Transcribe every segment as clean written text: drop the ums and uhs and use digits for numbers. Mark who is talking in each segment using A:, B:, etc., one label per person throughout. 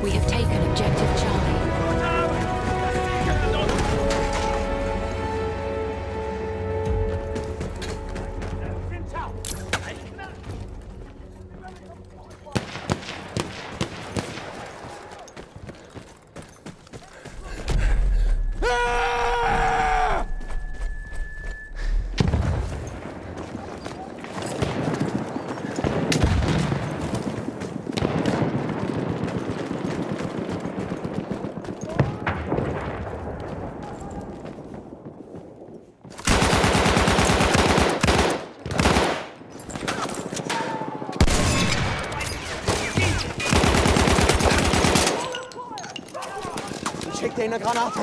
A: We have taken objective Charlie.
B: Schick dir eine Granate.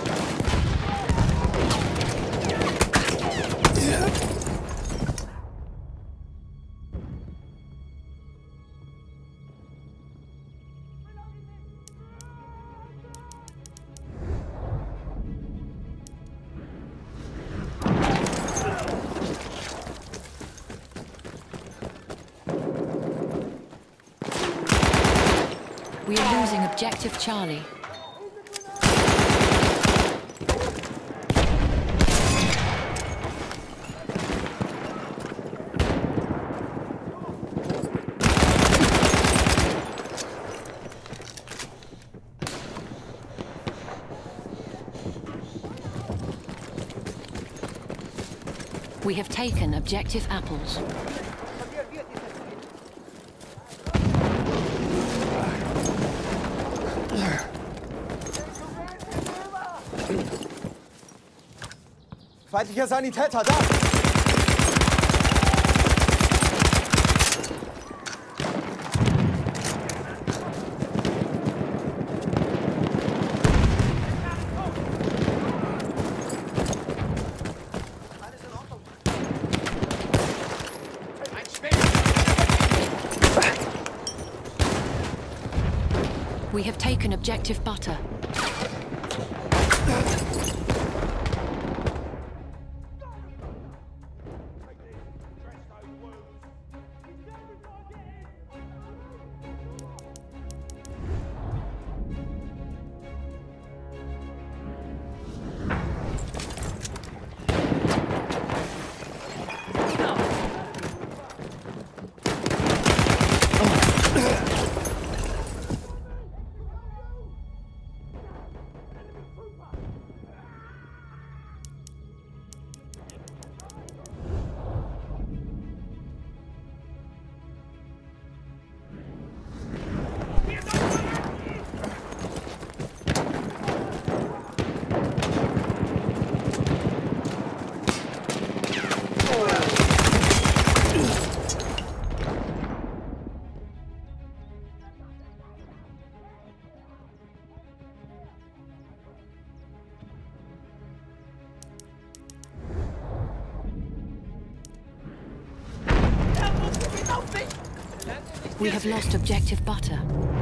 A: We are losing objective Charlie. We have taken objective apples.
B: Feindlicher Sanitäter, da!
A: We have taken objective butter. We have lost objective butter.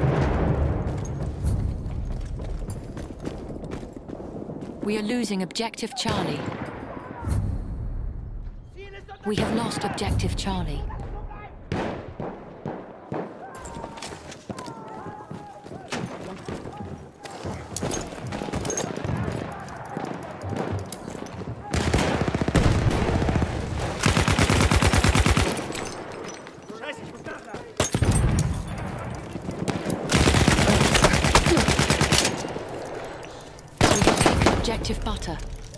A: We are losing objective Charlie. We have lost objective Charlie. Objective butter.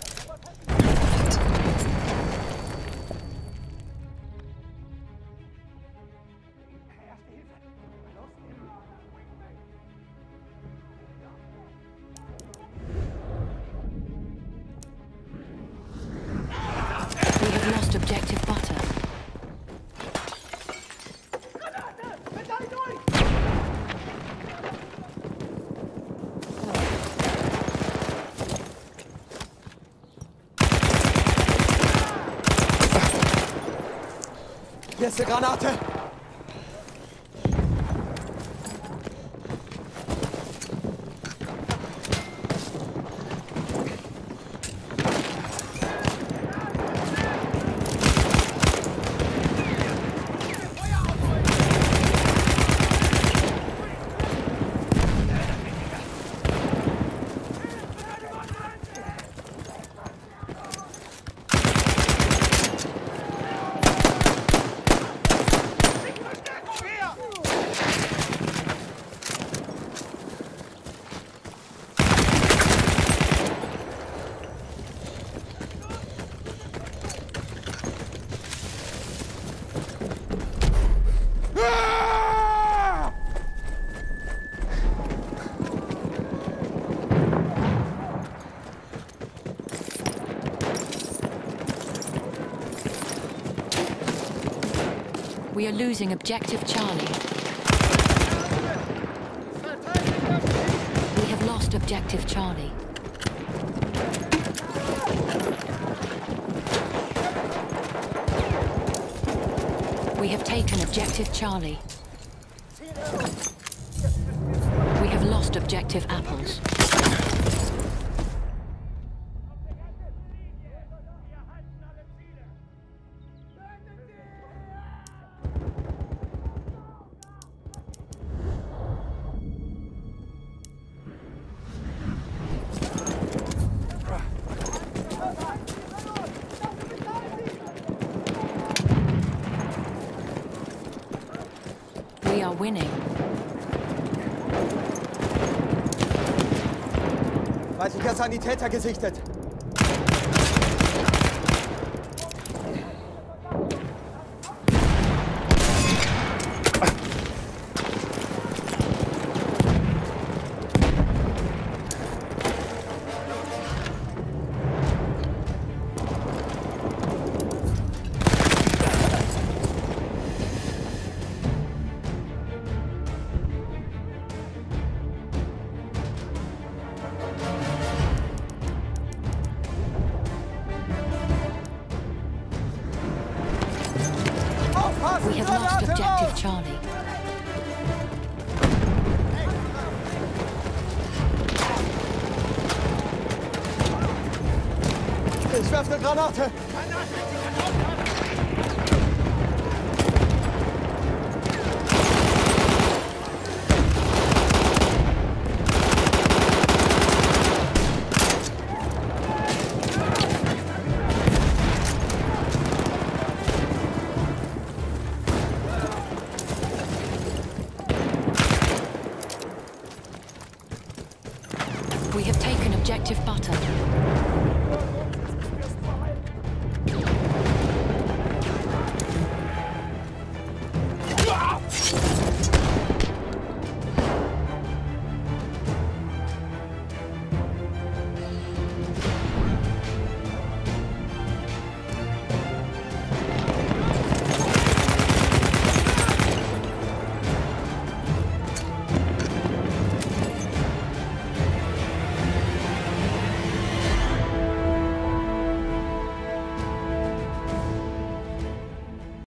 A: We have lost objective butter.
B: Hier ist eine Granate!
A: We are losing objective Charlie. We have lost objective Charlie. We have taken objective Charlie. We have lost objective Apples. We are winning.
B: Feindlicher Sanitäter gesichtet.
A: We have lost objective Charlie.
B: Ich werfe eine Granate.
A: We have taken objective Butter.